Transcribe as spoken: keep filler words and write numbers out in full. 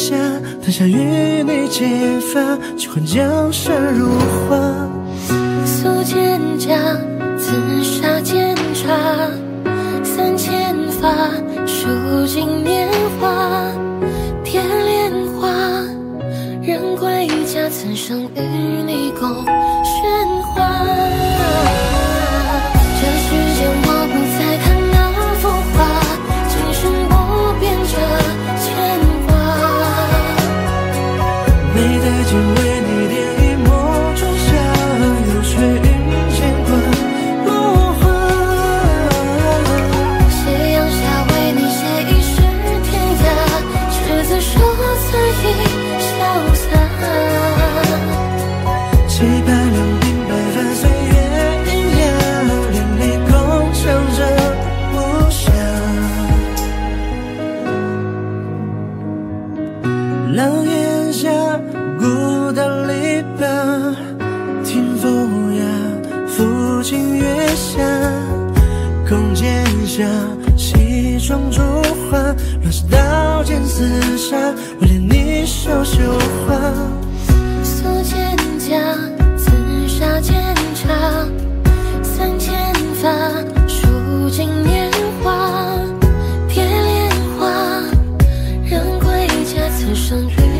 下，等下与你结发，喜欢江山如画。 素蒹葭，紫砂煎茶，三千发，数尽年华。天莲花，人归家，此生与你共喧哗。这世间我不再看那幅画，今生不变这牵挂。 眉黛间为你点一抹春霞，有吹云间观落花。 斜阳下为你写一诗天涯，执子手此意潇洒。 七百两鬓白发，岁月喑哑，连你共唱着无暇。廊檐下，孤岛篱笆，听风呀，抚琴月下，空间下，西窗烛花，乱世刀剑厮杀，我恋你手绣花。 素蒹葭，紫砂煎茶，三千发，数尽年华。天莲花，人归家，此生与